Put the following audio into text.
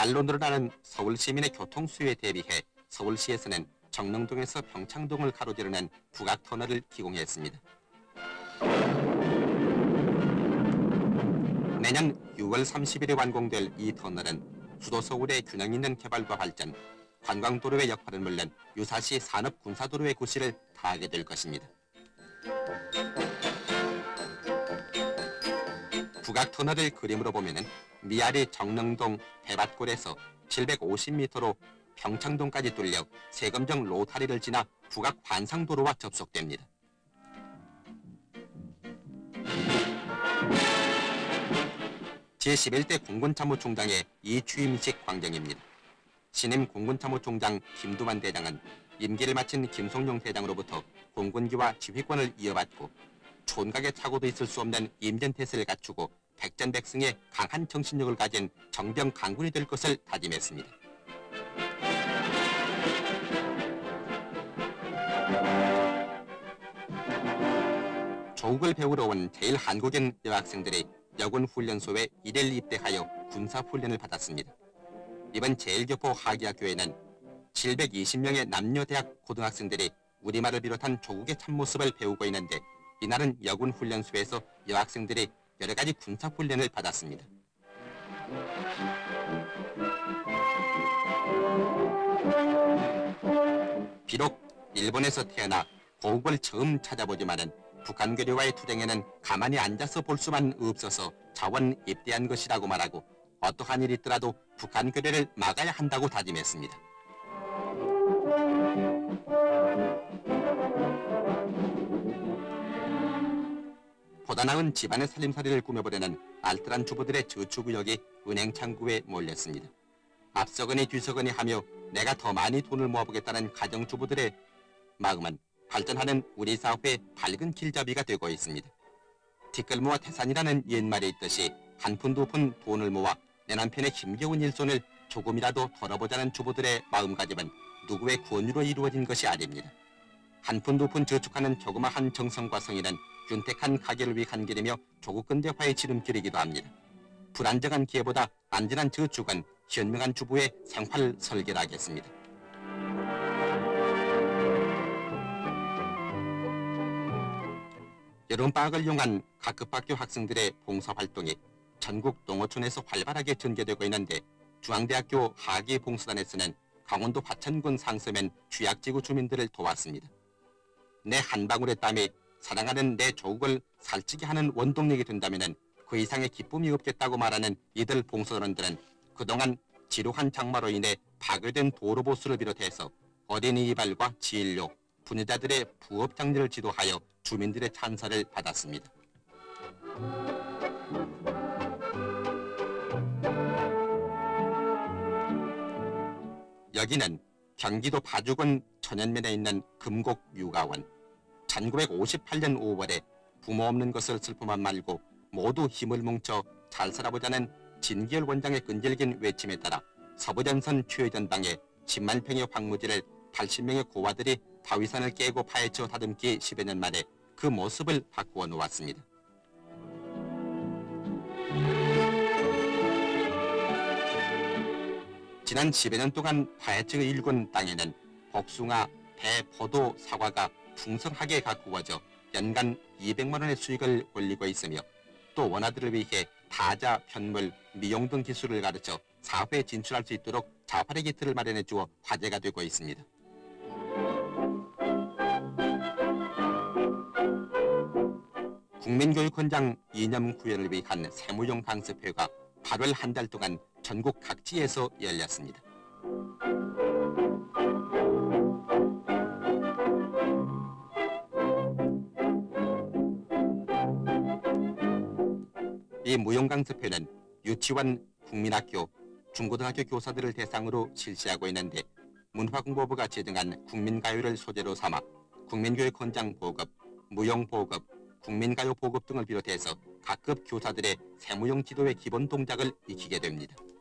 날로 늘어나는 서울 시민의 교통 수요에 대비해 서울시에서는 정릉동에서 평창동을 가로지르는 북악터널을 기공했습니다. 내년 6월 30일에 완공될 이 터널은 수도 서울의 균형 있는 개발과 발전, 관광도로의 역할은 물론 유사시 산업군사도로의 구실을 다하게 될 것입니다. 북악터널을 그림으로 보면 미아리 정릉동 대밭골에서 750m로 평창동까지 뚫려 세검정 로타리를 지나 북악 환상도로와 접속됩니다. 제11대 공군참모총장의 이취임식 광경입니다. 신임 공군참모총장 김두만 대장은 임기를 마친 김성룡 대장으로부터 공군기와 지휘권을 이어받고 촌각의 착오도 있을 수 없는 임전태세를 갖추고 백전백승의 강한 정신력을 가진 정병 강군이 될 것을 다짐했습니다. 조국을 배우러 온 제1한국인 여학생들이 여군훈련소에 일일 입대하여 군사훈련을 받았습니다. 이번 제1교포 하기학교에는 720명의 남녀 대학 고등학생들이 우리말을 비롯한 조국의 참모습을 배우고 있는데, 이날은 여군훈련소에서 여학생들이 여러 가지 군사훈련을 받았습니다. 비록 일본에서 태어나 고국을 처음 찾아보지만은 북한 괴뢰와의 투쟁에는 가만히 앉아서 볼 수만 없어서 자원 입대한 것이라고 말하고, 어떠한 일이 있더라도 북한 괴뢰를 막아야 한다고 다짐했습니다. 보다 나은 집안의 살림살이를 꾸며보려는 알뜰한 주부들의 저축의욕이 은행 창구에 몰렸습니다. 앞서거니 뒤서거니 하며 내가 더 많이 돈을 모아보겠다는 가정주부들의 마음은 발전하는 우리 사회의 밝은 길잡이가 되고 있습니다. 티끌모아 태산이라는 옛말에 있듯이 한 푼 두 푼 돈을 모아 내 남편의 힘겨운 일손을 조금이라도 덜어보자는 주부들의 마음가짐은 누구의 권유로 이루어진 것이 아닙니다. 한 푼 두 푼 저축하는 조그마한 정성과 성의는 윤택한 가게를 위한 길이며 조국 근대화의 지름길이기도 합니다. 불안정한 기회보다 안전한 저축은 현명한 주부의 생활 설계라겠습니다. 여름방학을 이용한 각급 학교 학생들의 봉사활동이 전국 농어촌에서 활발하게 전개되고 있는데, 중앙대학교 하기봉사단에서는 강원도 화천군 상서면 취약지구 주민들을 도왔습니다. 내 한 방울의 땀이 사랑하는 내 조국을 살찌게 하는 원동력이 된다면 그 이상의 기쁨이 없겠다고 말하는 이들 봉사단원들은 그동안 지루한 장마로 인해 파괴된 도로보수를 비롯해서 어린이 이발과 진료, 부녀자들의 부업 장려를 지도하여 주민들의 찬사를 받았습니다. 여기는 경기도 파주군 천연면에 있는 금곡유가원. 1958년 5월에 부모 없는 것을 슬픔만 말고 모두 힘을 뭉쳐 잘 살아보자는 진기열 원장의 끈질긴 외침에 따라 서부전선 최전방에 10만 평의 황무지를 80명의 고아들이 바위산을 깨고 파헤쳐 다듬기 10여 년 만에 그 모습을 바꾸어 놓았습니다. 지난 10여 년 동안 파헤쳐 일군 땅에는 복숭아, 배, 포도, 사과가 풍성하게 가꾸어져 연간 200만 원의 수익을 올리고 있으며, 또 원아들을 위해 타자, 편물, 미용 등 기술을 가르쳐 사회에 진출할 수 있도록 자활의 기틀을 마련해 주어 화제가 되고 있습니다. 국민교육헌장 이념 구현을 위한 세무용 강습회가 8월 한 달 동안 전국 각지에서 열렸습니다. 이 무용강습회는 유치원, 국민학교, 중고등학교 교사들을 대상으로 실시하고 있는데, 문화공보부가 제정한 국민가요를 소재로 삼아 국민교육헌장 보급, 무용보급, 국민가요 보급 등을 비롯해서 각급 교사들의 세무용 지도의 기본 동작을 익히게 됩니다.